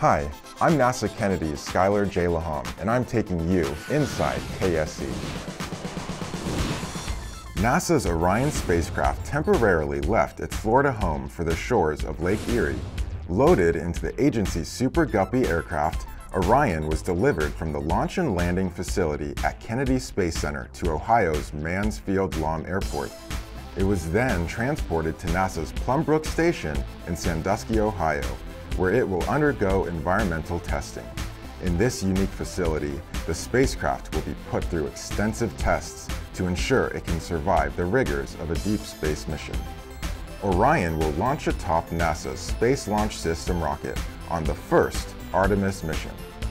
Hi, I'm NASA Kennedy's Skylar J. Lahm, and I'm taking you inside KSC. NASA's Orion spacecraft temporarily left its Florida home for the shores of Lake Erie. Loaded into the agency's Super Guppy aircraft, Orion was delivered from the Launch and Landing Facility at Kennedy Space Center to Ohio's Mansfield Lahm Airport. It was then transported to NASA's Plum Brook Station in Sandusky, Ohio, where it will undergo environmental testing. In this unique facility, the spacecraft will be put through extensive tests to ensure it can survive the rigors of a deep space mission. Orion will launch atop NASA's Space Launch System rocket on the first Artemis mission.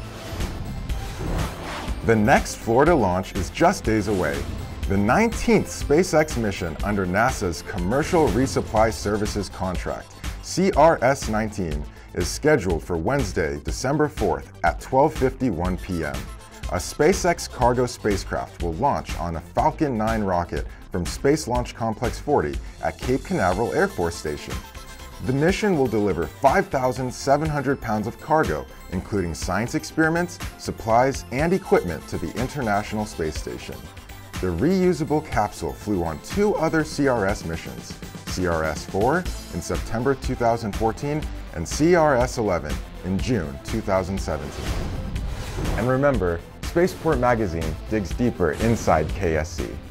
The next Florida launch is just days away. The 19th SpaceX mission under NASA's Commercial Resupply Services contract, CRS-19, is scheduled for Wednesday, December 4th at 12:51 p.m. A SpaceX cargo spacecraft will launch on a Falcon 9 rocket from Space Launch Complex 40 at Cape Canaveral Air Force Station. The mission will deliver 5,700 pounds of cargo, including science experiments, supplies, and equipment to the International Space Station. The reusable capsule flew on two other CRS missions, CRS-4 in September 2014 and CRS-11 in June 2017. And remember, Spaceport Magazine digs deeper inside KSC.